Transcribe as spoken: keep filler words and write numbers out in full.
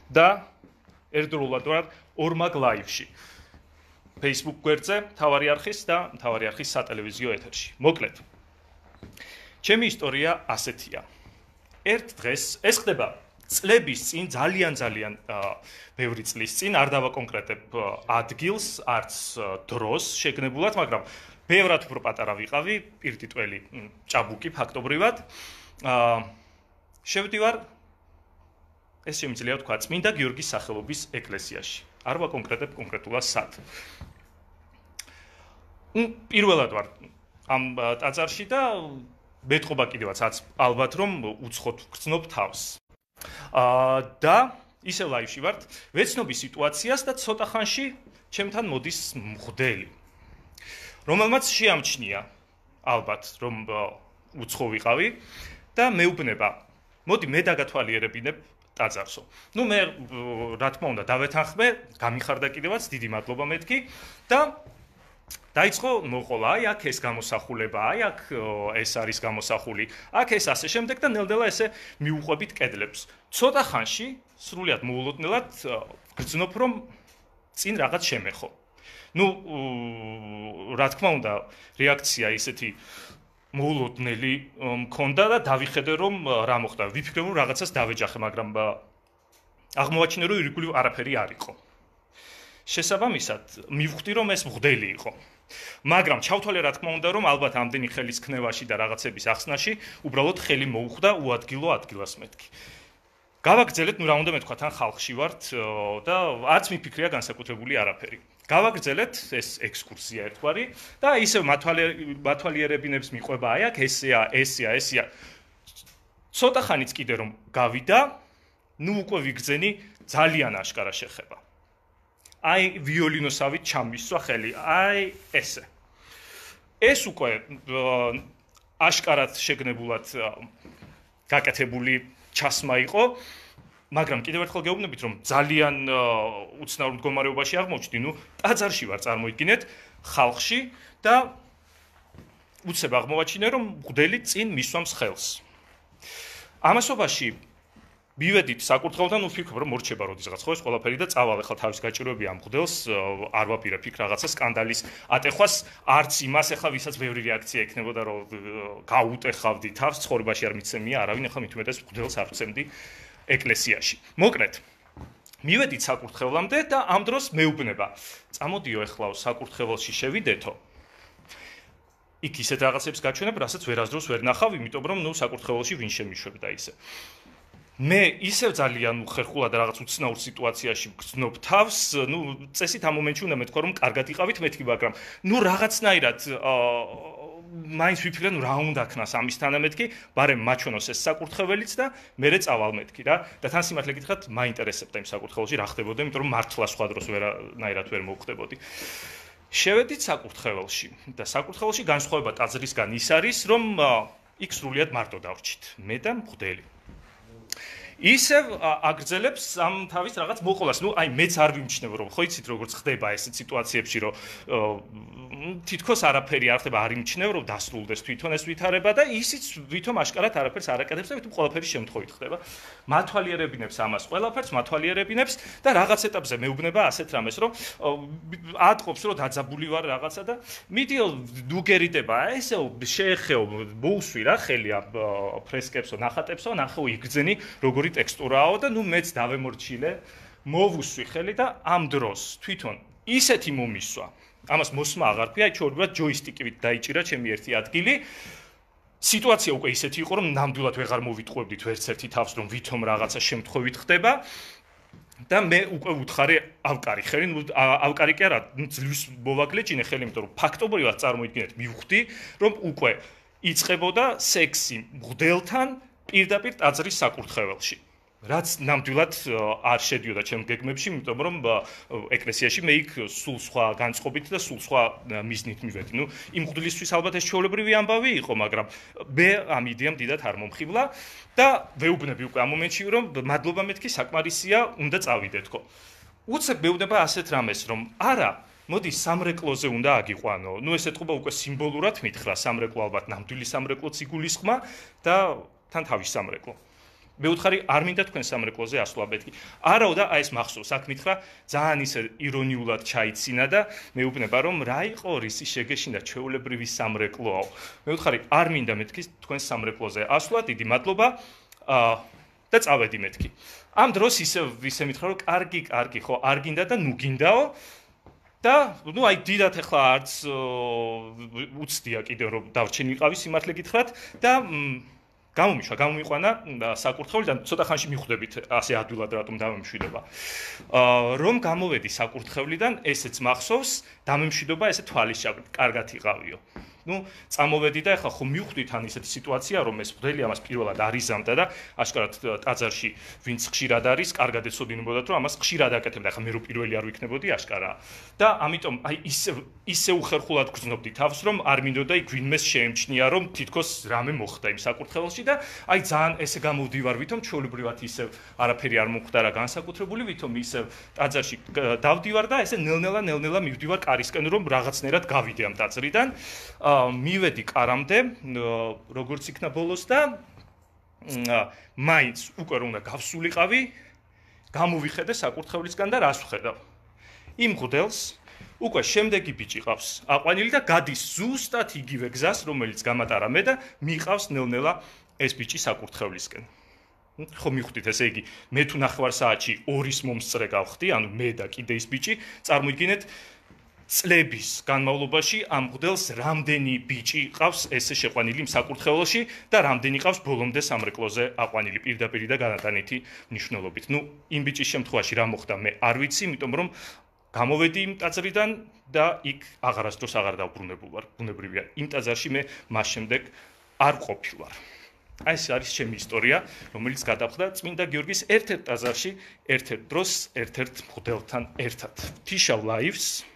და ერთდროულად ვარ ორმაგ ლაივში. Facebook გვერდზე, მთავარი არხის და მთავარი არხის სატელევიზიო ეთერში. მოკლედ. ჩემი ისტორია ასეთია. ერთ დღეს ეს ხდება წლების წინ ძალიან ძალიან ბევრი წლის წინ არ დავაკონკრეტებ ადგილს, არც დროს შეგნებულად, მაგრამ ბევრად უფრო პატარა ვიყავი, პირდიტველი ჭაბუკი ფაქტობრივად. შევდივარ ეს შემიძლია თქვა წმინდა გიორგის სახელობის ეკლესიაში. არ ვაკონკრეტებ კონკრეტულად სად. პირველად ვარ ამ ტაძარში და მეტყობა კიდევაც ალბათ რომ უცხოთ გრძნობ თავს. და ისევ ლაივში ვართ, ვეცნობი სიტუაციას და ცოტა ხანში ჩემთან მოდის მღვდელი. რომელმაც შეამჩნია ალბათ რომ უცხო ვიყავი და მეუბნება, მოდი მე დაგათვალიერებინებ ტაძარსო. ნუ მე რა თქმა უნდა დავეთანხმე, გამიხარდა კიდევაც დიდი მადლობა მეთქი და დაიწყო მოყოლა, აი აქ ეს გამოსახულება, აი აქ ეს არის გამოსახული, აქ ეს ასე შემდეგ და ნელ-ნელა ესე მიუყვებით კედლებს. ცოტა ხანში, სრულიად მოულოდნელად გრძნობ რომ წინ რაღაც შემეხო. ნუ რა თქმა უნდა, რეაქცია ისეთი მოულოდნელი მქონდა და დავიხედე რომ რა მოხდა. ვიფიქრე რომ რაღაცას დავეჯახე, მაგრამ აღმოვაჩინე რომ ირგვლივ არაფერი არ იყო. შესაბამისად, მივხვდი რომ ეს მღვდელი იყო. მაგრამ ჩავთვალე რა თქმა უნდა რომ ალბათ ამდენი ხელის ქნევაში და რაღაცების ახსნაში უბრალოდ ხელი მოუხვდა უადგილო ადგილას მეთქი. გავაგრძელეთ, ნუ რა უნდა მეთქვა, თან ხალხში ვართ და არც მიფიქრია განსაკუთრებული არაფერი. გავაგრძელეთ ეს ექსკურსია ერთგვარი და ისევ მათვალიერებინებს მიყვება, აი აქ ესეა, ესეა, ესეა. ცოტა ხანიც კიდე რომ გავიდა, ნუ უკვე ვიგრძენი ძალიან აშკარა შეხება. აი ვიოლინოსავით ჩამისვა ხელი, აი ესე. ეს უკვე აშკარად შეგნებულად გაკეთებული ჩასმა იყო, მაგრამ კიდევ ერთხელ გეუბნებით რომ ძალიან უცნაურ მდგომარეობაში აღმოჩნდი, ნუ ტაძარში ვარ წარმოიდგინეთ, ხალხში და უცებ აღმოვაჩინე რომ მღვდელი წინ მისვამს ხელს. ამასობაში მივედით საკურთხეველთან, ვფიქრობ რომ მორჩება როდისღაც ხო ეს ყველაფერი და წავალ ახლა თავის გაჭირვები ამ მღვდელს, არ ვაპირებ იქ რაღაცა სკანდალის ატეხვას, არც იმას ახლა ვისაც ბევრი რეაქცია ექნებოდა რომ გაუტეხავდი თავს, ცხოვრებაში არ მიცემია არავინ, ახლა მით უმეტეს მღვდელს არ ვცემდი ეკლესიაში. მოკლედ, მივედით საკურთხევლამდე და ამ დროს მეუბნება, წამოდიო ეხლა საკურთხეველში შევიდეთო. იქ ისეთ რაღაცებს გაჩვენებ, რასაც ვერასდროს ვერ ნახავ, იმიტომ რომ ნუ საკურთხეველში ვინ შემიშვებდა ისე. მე ისევ ძალიან ხერხულად რაღაც უცნაურ სიტუაციაში გრძნობ თავს, ნუ წესით ამ მომენტში უნდა მეთქვა რომ კარგად იყავით მეთქი, მაგრამ ნუ რაღაცნაირად მაინც ვიფიქრე ნუ რა უნდა ქნას ამის თანამეთქი, ბარემ მაჩვენოს ეს საკურთხეველიც და მერე წავალ მეთქი რა. და თან სიმართლე გითხრათ, მაინტერესებდა იმ საკურთხეველში რა ხდებოდა, იმიტომ რომ მართლა სხვა დროს ვერანაირად ვერ მოვხდებოდი. შევედით საკურთხეველში და საკურთხეველში განსხვავება ტაძრისგან ის არის, რომ იქ სრულიად მარტო დავრჩით, მე და მღვდელი. ისევ აგრძელებს ამ თავის რაღაც მოყოლას. ნუ აი მეც არ ვიმჩნევ რომ ხო იცით როგორც ხდება ესეთ სიტუაციებში რომ თითქოს არაფერი არ ხდება, არ იმჩნევ რომ დასრულდეს თვითონ ეს ვითარება და ისიც ვითომ აშკარად არაფერს არ აკეთებს და ვითომ ყველაფერი შემთხვევით ხდება. მათვალიერებინებს ამას ყველაფერს, მათვალიერებინებს და რაღაც ეტაპზე მეუბნება ასეთ რამეს რომ ატყობს რომ დაძაბული ვარ რაღაცა და მიდიო დუგერიტება ესეო შეეხეო მოუსვი რა ხელი ამ ფრესკებსო, ნახატებსო, ნახო იგრძენი როგორი ტექსტურაო და ნუ მეც დავემორჩილე, მოვუსვი ხელი და ამ დროს თვითონ ისეთი მომისვა. ამას მოსმა აღარ ქვია, ჩაურბა ჯოისტიკივით დაიჭირა ჩემი ერთი ადგილი. სიტუაცია უკვე ისეთი იყო, რომ ნამდვილად ვეღარ მოვიტყუებდით ვერც ერთი თავს, რომ ვითომ რაღაცა შემთხვევით ხდება. და მე უკვე უთხარი ავკარი ხელი, ნუ ავკარი კი არა, ძლივს მოვაგლეჭინე ხელი, იმიტომ რომ ფაქტობრივად წარმოიდგინეთ, მივხვდი, რომ უკვე იწყებოდა სექსი მღვდელთან პირდაპირ ტაძრის საკურთხეველში. რაც ნამდვილად არ შედიოდა ჩემ გეგმებში, იმიტომ რომ ეკლესიაში მე იქ სულ სხვა განწყობით და სულ სხვა მიზნით მივედი. ნუ იმ მღვდლისთვის ალბათ ეს ჩვეულებრივი ამბავი იყო, მაგრამ მე ამ იდეამ დიდად არ მომხიბლა და ვეუბნები უკვე ამ მომენტში რომ მადლობა მეთქი, საკმარისია, უნდა წავიდეთქო. უცებ მეუბნება ასეთ რამეს, რომ არა, მოდი სამრეკლოზე უნდა აგიყვანო. ნუ ეს ეთყობა უკვე სიმბოლურად მითხრა, სამრეკლო ალბათ ნამდვილი სამრეკლოც იგულისხმა და თან თავის სამრეკლო. მეუთხარი არ მინდა თქვენ სამრეკლოზე ასვლა მეთქი. არაო და აი ეს მახსოვს, აქ მითხრა ძალიან ისე ირონიულად ჩაიცინა და მეუბნება რომ რა იყო რისი შეგეშინდა ჩვეულებრივი სამრეკლოა. მეუთხარი არ მინდა მეთქი თქვენ სამრეკლოზე ასვლა, დიდი მადლობა. აა და წავედი მეთქი. ამ დროს ისე ისე მითხრა რომ კარგი, კარგი, ხო, არ გინდა და ნუ გინდაო. და ნუ აი დიდათ ახლა არც უცდია კიდევ რომ დავჩენილყავი სიმართლე გითხრათ და გამომიშვა, გამომიყვანა საკურთხევლიდან, ცოტა ხანში მიხვდებით ასე ადვილად რატომ დამემშვიდობა. აა რომ გამოვედი საკურთხევლიდან, ესეც მახსოვს, დამემშვიდობა ესე თვალის ჩაგვით, კარგად იყავიო. ნუ წამოვედი და ახლა ხო მივხვდით ან ისეთი სიტუაცია რომ ეს მღვდელი ამას პირველად არიზამდა და ашკარად ტაძარში ვინც ხშირად არის, კარგად ეცოდინებოდათ რომ ამას ხშირად აკეთებდა. ახლა მე რო პირველი არ ვიქნებოდი ашკარა. და ამიტომ აი ისე ისე უხერხულად გრძნობდი თავს რომ არ მინდოდა იქ ვინმეს შეემჩნია რომ თითქოს რამე მოხდა იმ საკურთხეველში და აი ძალიან ესე გამოვდივარ ვითომ ჩვეულებრივად ისე არაფერი არ მოხდა რა განსაკუთრებული ვითომ ისე ტაძარში დავდივარ და ესე ნელ-ნელა ნელ-ნელა მივდივარ კარისკენ რომ რაღაცნაირად გავიდე ამ ტაძრიდან. მივედი კარამდე, როგორც იქნა ბოლოს და მაინც უკვე რომ უნდა გავსულიყავი, გამოვიხედე საკურთხევლისგან და რას ვხედავ? იმ მღვდელს უკვე შემდეგი ბიჭი ყავს აყვანილი და გადის ზუსტად იგივე გზას, რომელიც გამატარა მე და მიყავს ნელ-ნელა ეს ბიჭი საკურთხევლისკენ. ხო მივხვდით, ესე იგი, მე თუ ნახევარ საათში ორის მომსწრე გავხდი, ანუ მე და კიდე ის ბიჭი, წარმოიდგინეთ წლების განმავლობაში ამ მღვდელს რამდენი ბიჭი ყავს ესე შეყვანილი იმ საკურთხეველში და რამდენი ყავს ბოლომდე სამრეკლოზე აყვანილი პირდაპირ და განატანითი მნიშვნელობით. ნუ იმ ბიჭის შემთხვევაში რა მოხდა მე არ ვიცი, იმიტომ რომ გამოვედი იმ ტაძრიდან და იქ აღარასდროს აღარ დავბრუნებულ ვარ. ბუნებრივია, იმ ტაძარში მე მას შემდეგ არ ყოფილვარ. აი ეს არის ჩემი ისტორია, რომელიც გადავხდა წმინდა გიორგის ერთ-ერთ ტაძარში, ერთ-ერთ დროს, ერთ-ერთ მღვდელთან ერთად. T-Show Lives